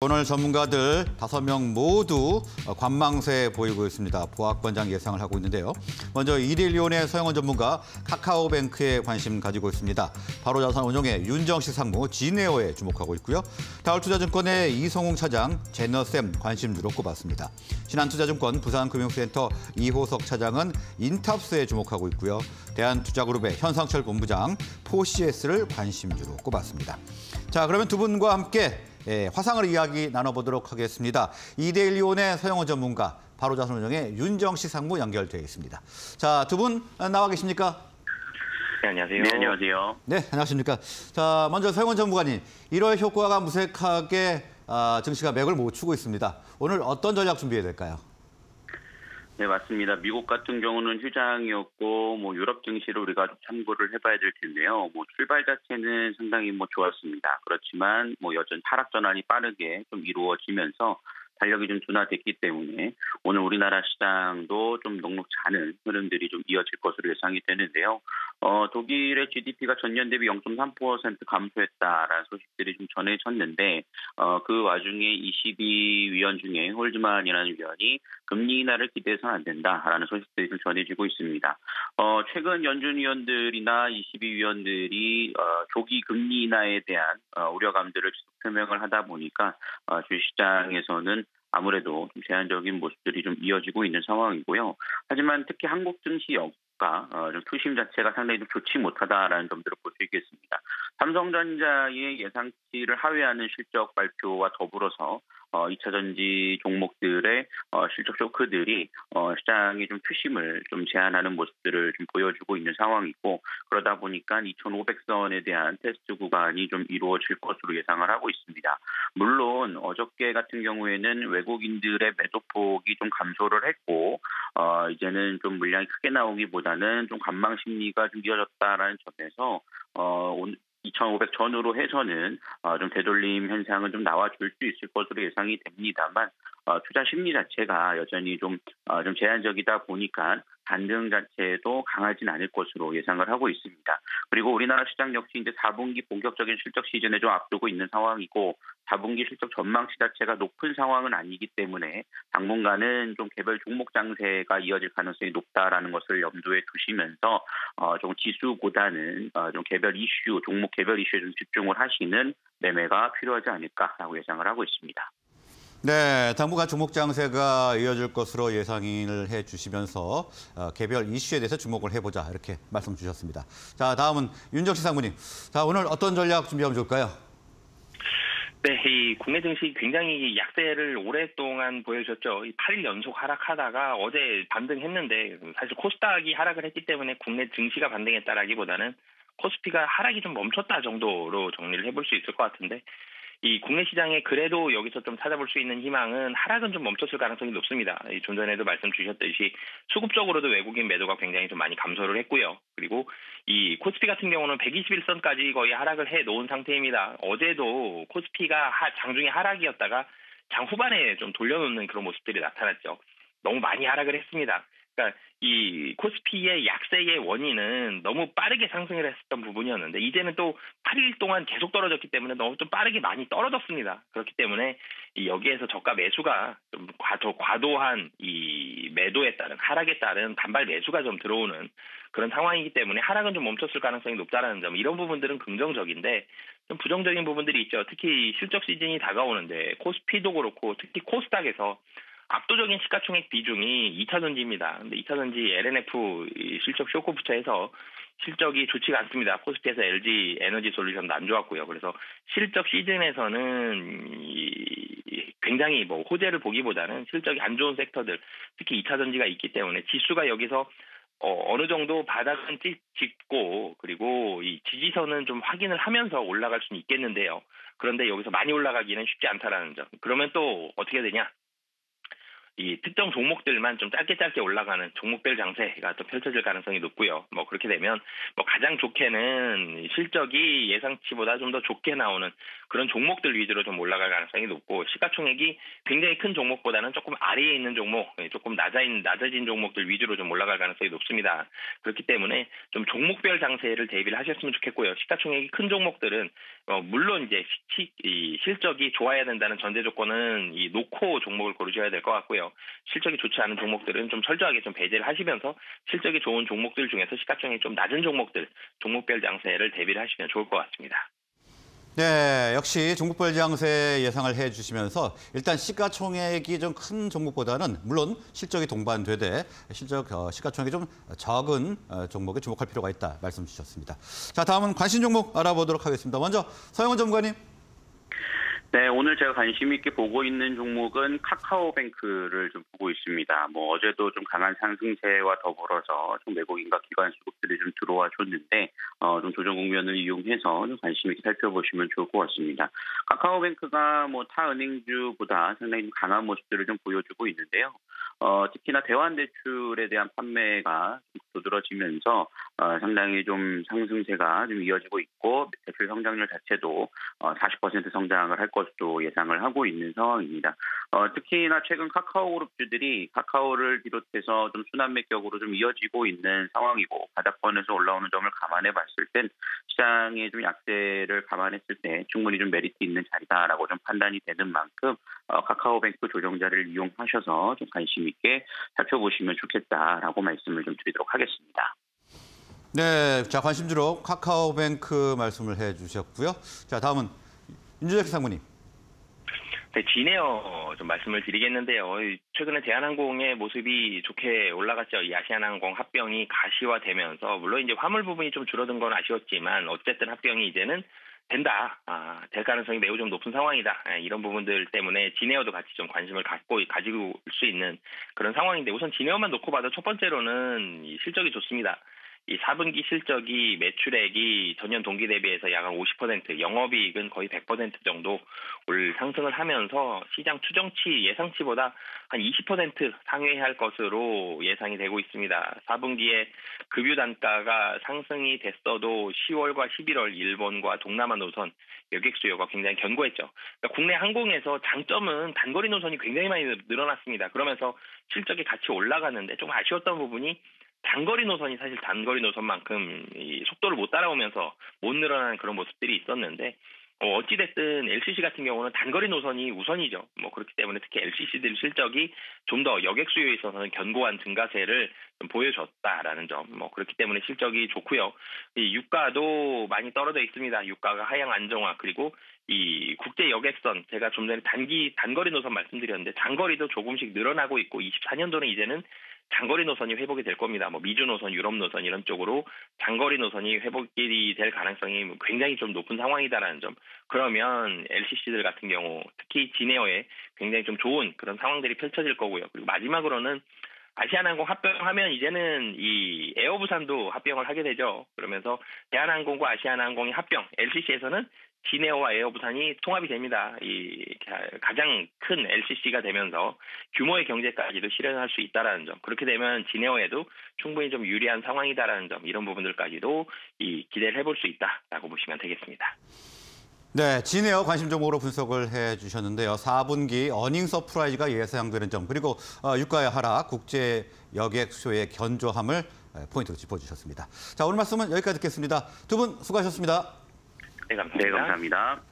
오늘 전문가들 5명 모두 관망세 보이고 있습니다. 보합권장 예상을 하고 있는데요. 먼저 이데일리온의 서영원 전문가 카카오뱅크에 관심 가지고 있습니다. 바로자산 운용의 윤정식 상무 진에어에 주목하고 있고요. 다울투자증권의 이성웅 차장 제너쌤 관심주로 꼽았습니다. 신한투자증권 부산금융센터 이호석 차장은 인탑스에 주목하고 있고요. 대한투자그룹의 현상철 본부장 포CS를 관심주로 꼽았습니다. 자, 그러면 두 분과 함께 화상을 이야기 나눠보도록 하겠습니다. 이데일리온의 서영원 전문가, 바로자산운용의 윤정식 상무 연결되어 있습니다. 자, 두 분 나와 계십니까? 네, 안녕하세요. 네, 안녕하세요. 네, 안녕하십니까. 자, 먼저 서영원 전문가님, 1월 효과가 무색하게 증시가 맥을 못 추고 있습니다. 오늘 어떤 전략 준비해야 될까요? 네, 맞습니다. 미국 같은 경우는 휴장이었고, 유럽 증시를 우리가 참고를 해봐야 될 텐데요. 출발 자체는 상당히 좋았습니다. 그렇지만 여전히 하락 전환이 빠르게 좀 이루어지면서 달력이 좀 둔화됐기 때문에 오늘 우리나라 시장도 좀 녹록지 않은 흐름들이 좀 이어질 것으로 예상이 되는데요. 독일의 GDP가 전년 대비 0.3% 감소했다라는 소식들이 좀 전해졌는데 그 와중에 22위원 중에 홀즈만이라는 위원이 금리 인하를 기대해서는 안 된다라는 소식들이 좀 전해지고 있습니다. 최근 연준 위원들이나 22위원들이 조기 금리 인하에 대한 우려감들을 지속 표명을 하다 보니까 주식시장에서는 아무래도 좀 제한적인 모습들이 좀 이어지고 있는 상황이고요. 하지만 특히 한국 증시가 좀 투심 자체가 상당히 좀 좋지 못하다라는 점들을 볼 수 있겠습니다. 삼성전자의 예상치를 하회하는 실적 발표와 더불어서 2차 전지 종목들의 실적 쇼크들이 시장이 좀 투심을 좀 제한하는 모습들을 좀 보여주고 있는 상황이고, 그러다 보니까 2,500선에 대한 테스트 구간이 좀 이루어질 것으로 예상을 하고 있습니다. 물론 어저께 같은 경우에는 외국인들의 매도폭이 좀 감소를 했고 이제는 좀 물량이 크게 나오기보다는 좀 관망 심리가 좀 이어졌다라는 점에서 2,500 전후로 해서는 좀 되돌림 현상은 좀 나와줄 수 있을 것으로 예상이 됩니다만 투자 심리 자체가 여전히 좀 제한적이다 보니까 반등 자체도 강하진 않을 것으로 예상을 하고 있습니다. 그리고 우리나라 시장 역시 이제 4분기 본격적인 실적 시즌에 좀 앞두고 있는 상황이고 4분기 실적 전망치 자체가 높은 상황은 아니기 때문에 당분간은 좀 개별 종목 장세가 이어질 가능성이 높다라는 것을 염두에 두시면서 좀 지수보다는 좀 개별 이슈, 종목 개별 이슈에 좀 집중을 하시는 매매가 필요하지 않을까라고 예상을 하고 있습니다. 네, 당분간 종목 장세가 이어질 것으로 예상을 해주시면서 개별 이슈에 대해서 주목을 해보자 이렇게 말씀 주셨습니다. 자, 다음은 윤정식 상무님. 자, 오늘 어떤 전략 준비하면 좋을까요? 네, 이 국내 증시 굉장히 약세를 오랫동안 보여줬죠. 8일 연속 하락하다가 어제 반등했는데 사실 코스닥이 하락을 했기 때문에 국내 증시가 반등했다라기보다는 코스피가 하락이 좀 멈췄다 정도로 정리를 해볼 수 있을 것 같은데, 이 국내 시장에 그래도 여기서 좀 찾아볼 수 있는 희망은 하락은 좀 멈췄을 가능성이 높습니다. 좀 전에도 말씀 주셨듯이 수급적으로도 외국인 매도가 굉장히 좀 많이 감소를 했고요. 그리고 이 코스피 같은 경우는 121선까지 거의 하락을 해 놓은 상태입니다. 어제도 코스피가 장중에 하락이었다가 장 후반에 좀 돌려놓는 그런 모습들이 나타났죠. 너무 많이 하락을 했습니다. 그러니까 이 코스피의 약세의 원인은 너무 빠르게 상승을 했었던 부분이었는데 이제는 또 8일 동안 계속 떨어졌기 때문에 너무 좀 빠르게 많이 떨어졌습니다. 그렇기 때문에 여기에서 저가 매수가 좀 과도한 이 매도에 따른 하락에 따른 단발 매수가 좀 들어오는 그런 상황이기 때문에 하락은 좀 멈췄을 가능성이 높다라는 점, 이런 부분들은 긍정적인데 좀 부정적인 부분들이 있죠. 특히 실적 시즌이 다가오는데 코스피도 그렇고 특히 코스닥에서 압도적인 시가총액 비중이 2차 전지입니다. 근데 2차 전지 LNF 실적 쇼크부터 해서 실적이 좋지가 않습니다. 코스피에서 LG 에너지 솔루션도 안 좋았고요. 그래서 실적 시즌에서는 굉장히 호재를 보기보다는 실적이 안 좋은 섹터들, 특히 2차 전지가 있기 때문에 지수가 여기서 어느 정도 바닥은 짚고 그리고 이 지지선은 좀 확인을 하면서 올라갈 수는 있겠는데요. 그런데 여기서 많이 올라가기는 쉽지 않다라는 점. 그러면 또 어떻게 되냐? 이 특정 종목들만 좀 짧게 올라가는 종목별 장세가 또 펼쳐질 가능성이 높고요. 뭐 그렇게 되면 뭐 가장 좋게는 실적이 예상치보다 좀 더 좋게 나오는 그런 종목들 위주로 좀 올라갈 가능성이 높고, 시가총액이 굉장히 큰 종목보다는 조금 아래에 있는 종목, 조금 낮아진 종목들 위주로 좀 올라갈 가능성이 높습니다. 그렇기 때문에 좀 종목별 장세를 대비를 하셨으면 좋겠고요. 시가총액이 큰 종목들은 물론 이제 이 실적이 좋아야 된다는 전제 조건은 이 놓고 종목을 고르셔야 될 것 같고요. 실적이 좋지 않은 종목들은 좀 철저하게 좀 배제를 하시면서 실적이 좋은 종목들 중에서 시가총액이 좀 낮은 종목들, 종목별 장세를 대비를 하시면 좋을 것 같습니다. 네, 역시 종목별 장세 예상을 해주시면서 일단 시가총액이 좀 큰 종목보다는 물론 실적이 동반되되 시가총액이 좀 적은 종목에 주목할 필요가 있다 말씀 주셨습니다. 자, 다음은 관심 종목 알아보도록 하겠습니다. 먼저 서영원 전문가님. 네, 오늘 제가 관심 있게 보고 있는 종목은 카카오뱅크를 좀 보고 있습니다. 뭐 어제도 좀 강한 상승세와 더불어서 좀 외국인과 기관 수급들이 좀 들어와 줬는데 좀 조정 국면을 이용해서 좀 관심 있게 살펴보시면 좋을 것 같습니다. 카카오뱅크가 뭐 타 은행주보다 상당히 좀 강한 모습들을 좀 보여주고 있는데요. 특히나 대환대출에 대한 판매가 두드러지면서 상당히 좀 상승세가 좀 이어지고 있고, 대출 성장률 자체도 40% 성장을 할 것으로 예상을 하고 있는 상황입니다. 특히나 최근 카카오그룹주들이 카카오를 비롯해서 좀 순환매격으로 좀 이어지고 있는 상황이고, 바닥권에서 올라오는 점을 감안해 봤을 땐 시장의 좀 약세를 감안했을 때 충분히 좀 메리트 있는 자리다라고 좀 판단이 되는 만큼 카카오뱅크 조정자를 이용하셔서 좀 관심 있게 살펴보시면 좋겠다라고 말씀을 좀 드리도록 하겠습니다. 네, 자, 관심주로 카카오뱅크 말씀을 해주셨고요. 자, 다음은 윤주석 상무님. 네, 진에어 좀 말씀을 드리겠는데요. 최근에 대한항공의 모습이 좋게 올라갔죠. 이 아시아나항공 합병이 가시화되면서 물론 이제 화물 부분이 좀 줄어든 건 아쉬웠지만 어쨌든 합병이 이제는 된다. 될 가능성이 매우 좀 높은 상황이다. 이런 부분들 때문에 진에어도 같이 좀 관심을 가지고 올 수 있는 그런 상황인데, 우선 진에어만 놓고 봐도 첫 번째로는 이 실적이 좋습니다. 이 4분기 실적이 매출액이 전년 동기 대비해서 약 50%, 영업이익은 거의 100% 정도 상승을 하면서 시장 추정치 예상치보다 한 20% 상회할 것으로 예상이 되고 있습니다. 4분기에 급유 단가가 상승이 됐어도 10월과 11월 일본과 동남아 노선 여객 수요가 굉장히 견고했죠. 그러니까 국내 항공에서 장점은 단거리 노선이 굉장히 많이 늘어났습니다. 그러면서 실적이 같이 올라갔는데 좀 아쉬웠던 부분이 장거리 노선이 사실 단거리 노선만큼 이 속도를 못 따라오면서 못 늘어나는 그런 모습들이 있었는데, 어찌됐든 LCC 같은 경우는 단거리 노선이 우선이죠. 뭐 그렇기 때문에 특히 LCC들 실적이 좀 더 여객 수요에 있어서는 견고한 증가세를 좀 보여줬다라는 점. 뭐 그렇기 때문에 실적이 좋고요. 이 유가도 많이 떨어져 있습니다. 유가가 하향 안정화, 그리고 이 국제 여객선, 제가 좀 전에 단거리 노선 말씀드렸는데 장거리도 조금씩 늘어나고 있고 24년도는 이제는 장거리 노선이 회복이 될 겁니다. 뭐 미주 노선, 유럽 노선 이런 쪽으로 장거리 노선이 회복이 될 가능성이 굉장히 좀 높은 상황이다라는 점. 그러면 LCC들 같은 경우 특히 진에어에 굉장히 좀 좋은 그런 상황들이 펼쳐질 거고요. 그리고 마지막으로는 아시아나항공 합병하면 이제는 이 에어부산도 합병을 하게 되죠. 그러면서 대한항공과 아시아나항공이 합병, LCC에서는 진에어와 에어부산이 통합이 됩니다. 이 가장 큰 LCC가 되면서 규모의 경제까지도 실현할 수 있다라는 점. 그렇게 되면 진에어에도 충분히 좀 유리한 상황이다라는 점, 이런 부분들까지도 기대를 해볼 수 있다라고 보시면 되겠습니다. 네, 진에어 관심 종목으로 분석을 해주셨는데요. 4분기 어닝 서프라이즈가 예상되는 점, 그리고 유가의 하락, 국제 여객 수요의 견조함을 포인트로 짚어주셨습니다. 자, 오늘 말씀은 여기까지 듣겠습니다. 두 분 수고하셨습니다. 네, 감사합니다. 네, 감사합니다.